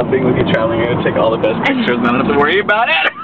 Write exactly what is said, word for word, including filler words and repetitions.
love being with you traveling. You're going to take all the best pictures and I don't have to worry about it.